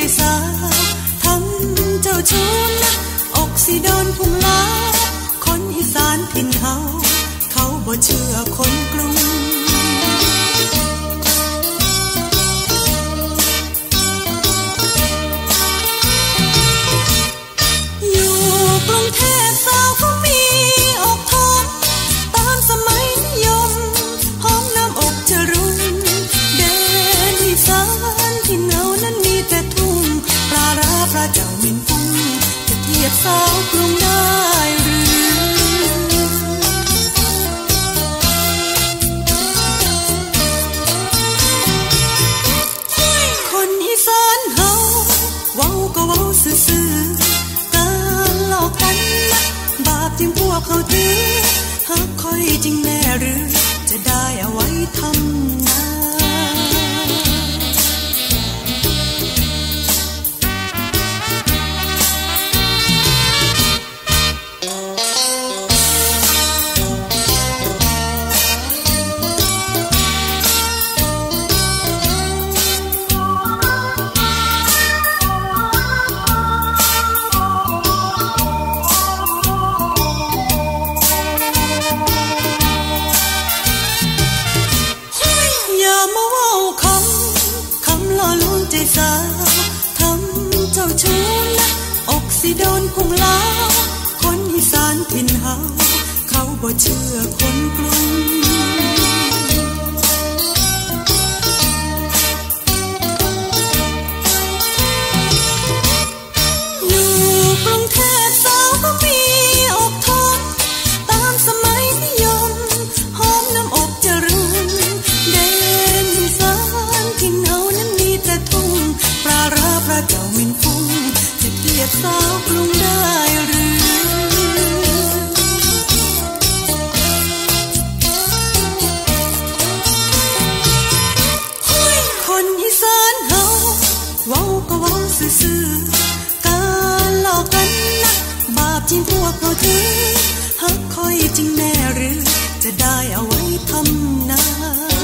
สาวทำเจ้าชู้นะอกสิโดนพุ่งล้าคนอีสานถิ่นเขาบ่เชื่อคนกรุงอยู่กรุงเทพสาวเขามีอกทองตามสมัยนิยมหอมน้ำอกจะรุ่งแดนอีสานที่เนานั้นมีแต่ทุ่งปลาร้าปลาเจ้ามินฟุ้งจะเทียบสาวกรุงได้หรือซื่อๆการหลอกกันนะบาปที่พวกเขาถือหากคอยจริงแน่หรือจะได้เอาไว้ทำนาทำเจ้าชู้นะอกสิโดนพุ่งล้าคนอีสานถิ่นเฮาเขาบ่เชื่อคนกรุงอยู่กรุงเทพสาวก็มีอกทองตามสมัยนิยมหอมน้ำอกจะรุ่งแดนอีสานถิ่นเฮานั้นมีแต่ทุ่งปลาร้าปลาเจ้ามินฟุ้งจะเทียบสาวกรุงได้หรือคนอีสานเฮาเว้าก็เว้าซื่อๆการหลอกกันนะบาปจริงพวกเขาถือหากคอยจริงแน่หรือจะได้เอาไว้ทำนา